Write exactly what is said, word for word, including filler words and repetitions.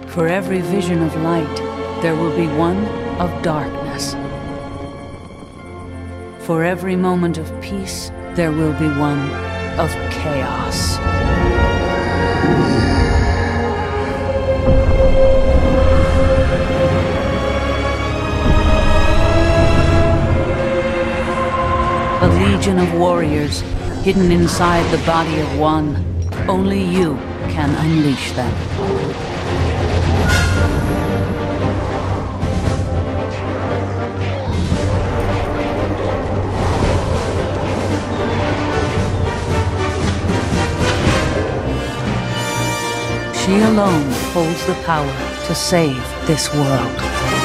For every vision of light, there will be one of darkness. For every moment of peace, there will be one of chaos. A legion of warriors, hidden inside the body of one. Only you can unleash them. She alone holds the power to save this world.